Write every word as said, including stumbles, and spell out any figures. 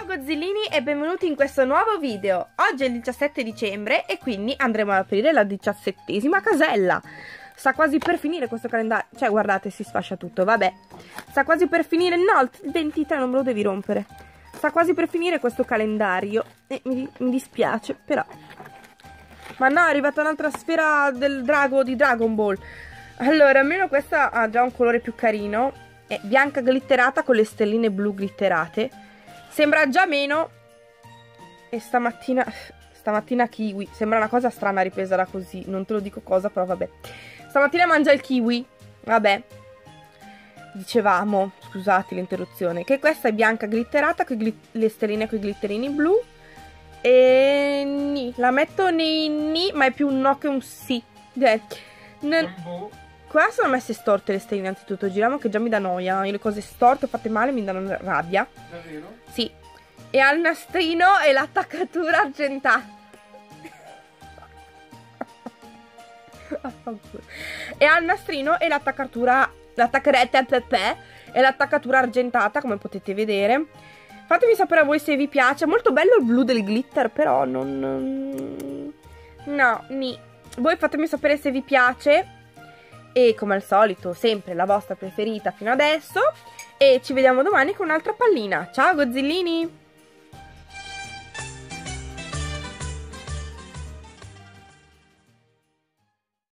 Gozzillini e benvenuti in questo nuovo video. Oggi è il diciassette dicembre e quindi andremo ad aprire la diciassettesima casella. Sta quasi per finire questo calendario. Cioè guardate, si sfascia tutto, vabbè. Sta quasi per finire, no, il ventitré non me lo devi rompere. Sta quasi per finire questo calendario e mi, mi dispiace, però. Ma no, è arrivata un'altra sfera del drago di Dragon Ball. Allora, almeno questa ha già un colore più carino. È bianca glitterata con le stelline blu glitterate. Sembra già meno. E stamattina Stamattina kiwi. Sembra una cosa strana ripresa da così. Non te lo dico cosa, però vabbè. Stamattina mangia il kiwi. Vabbè. Dicevamo, scusate l'interruzione, che questa è bianca glitterata con le stelline con i glitterini blu. E ni. La metto nei ni, ma è più un no che un sì. Beh, non... Qua sono messe storte le stelline, anzitutto. Giriamo che già mi dà noia. Io le cose storte fatte male mi danno rabbia. Davvero? Sì. E ha il nastrino e l'attaccatura argentata. E ha il nastrino e l'attaccatura, l'attaccaretta pepe e l'attaccatura argentata, come potete vedere. Fatemi sapere a voi se vi piace. È molto bello il blu del glitter, però non... No, ni. Voi fatemi sapere se vi piace. E come al solito, sempre la vostra preferita fino adesso. E ci vediamo domani con un'altra pallina. Ciao Gozzillini!